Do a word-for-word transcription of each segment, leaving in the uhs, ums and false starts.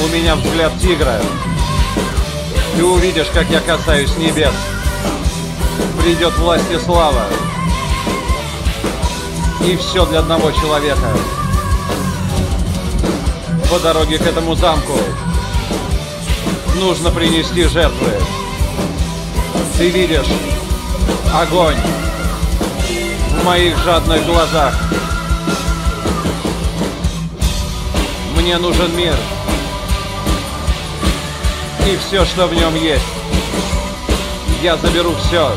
У меня взгляд тигра. Ты увидишь, как я касаюсь небес. Придет власть и слава. И все для одного человека. По дороге к этому замку нужно принести жертвы. Ты видишь огонь в моих жадных глазах. Мне нужен мир и все, что в нем есть. Я заберу все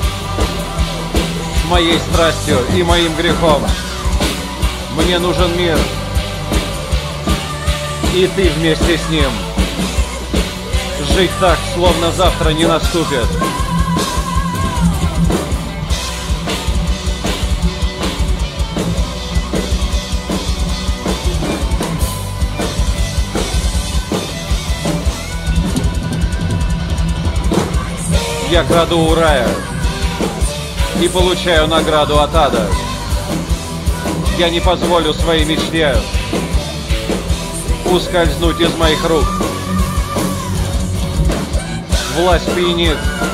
с моей страстью и моим грехом. Мне нужен мир, и ты вместе с ним. Жить так, словно завтра не наступит. Я краду у рая и получаю награду от ада. Я не позволю своей мечте ускользнуть из моих рук. Власть пьянит.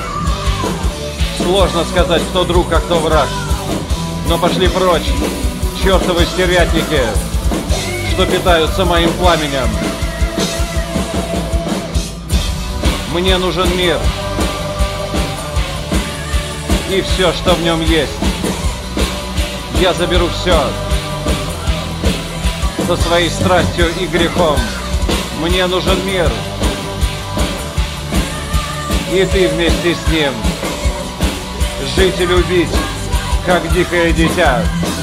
Сложно сказать, кто друг, а кто враг. Но пошли прочь, чертовы стервятники, что питаются моим пламенем. Мне нужен мир и все, что в нем есть. Я заберу все со своей страстью и грехом. Мне нужен мир, и ты вместе с ним. Жить и любить, как дикое дитя.